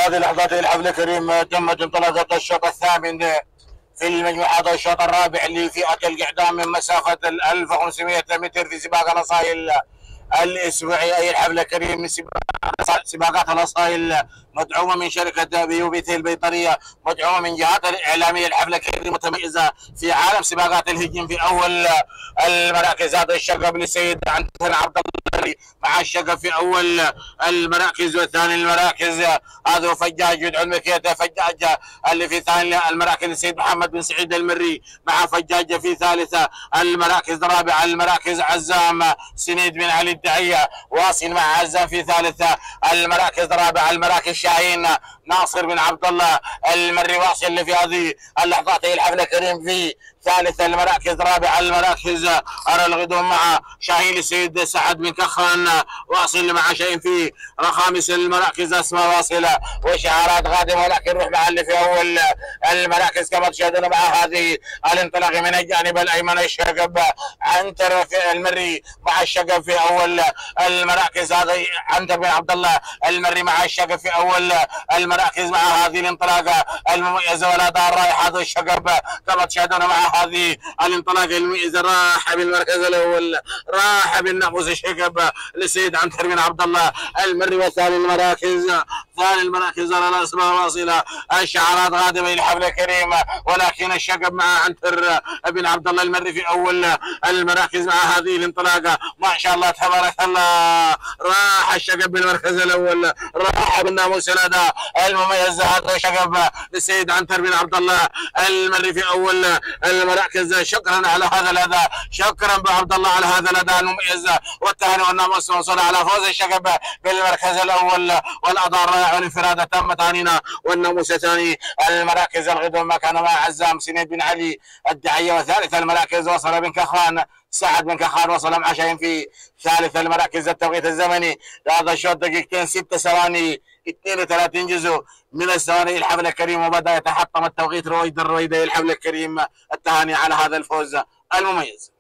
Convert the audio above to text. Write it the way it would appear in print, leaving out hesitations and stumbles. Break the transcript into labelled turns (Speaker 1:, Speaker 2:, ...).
Speaker 1: هذه اللحظات الحفل الكريم تمت انطلاقة الشوط الثامن في المجموعة، هذا الشوط الرابع لفئة القعدام من مسافة 1500 متر في سباق الأصايل الاسبوعي. اي الحفل الكريم من سباقات الاصايل مدعومه من شركه بيوبيتي البيطريه، مدعومه من جهات الاعلاميه. الحفل الكريم متميزه في عالم سباقات الهجن. في اول المراكز هذا الشغب للسيد عنتر عبد الله مع الشغب في اول المراكز، والثاني المراكز هذا فجاج يدعو المكيته، فجاج اللي في ثاني المراكز السيد محمد بن سعيد المري مع فجاج في ثالثه المراكز. رابع المراكز عزام سنيد بن علي الدعيه واصل مع عزام في ثالثه المراكز. رابع المراكز شاهين ناصر بن عبد الله المري واصل اللي في هذه اللحظات. هي الحفل الكريم في ثالث المراكز. رابع المراكز أرى الغدوم مع شاهين السيد سعد بن كخان واصل مع شاهين في خامس المراكز. اسماء واصله وشعارات غادمه، ولكن روح مع اللي في اول المراكز كما تشاهدون مع هذه الانطلاق من الجانب الايمن. الشغب عنتر في المري مع الشغب في اول المراكز. هذا عنتر بن عبد الله المري مع الشغب في اول المراكز مع هذه الانطلاقه المميزه والاداء الرائع. هذا الشغب كما تشاهدون مع هذه الانطلاقه المميزه، راح بالمركز الاول، راح بالنفوس الشغب للسيد عنتر بن عبد الله المري. وثاني المراكز، ثاني المراكز على الاسماء واصله الشعارات غادمه للحفل الكريم، ولكن الشغب مع عنتر بن عبد الله المري في اول المراكز مع هذه الانطلاقه. ما شاء الله تبارك الله، راح الشغب بالمركز الاول، راح بالناموس الاداء المميز. هذا الشغب للسيد عنتر بن عبد الله المري في اول المراكز. شكرا على هذا الاداء، شكرا ابو عبد الله على هذا الاداء المميز، والتهاني والناموس موصول على فوز الشغب بالمركز الاول والاداء الرائع والانفراد. تم تهانينا والناموس الثاني المراكز الغدوم كان مع عزام سنيد بن علي الدعيه. وثالث المراكز وصل بن كخان سعد بن كخان وصل مع شاهين في ثالث المراكز. التوقيت الزمني لهذا الشوط دقيقتين 6 ثواني 32 جزء من الثواني. الحفل الكريم وبدا يتحطم التوقيت رويدا الحفل الكريم. التهاني على هذا الفوز المميز.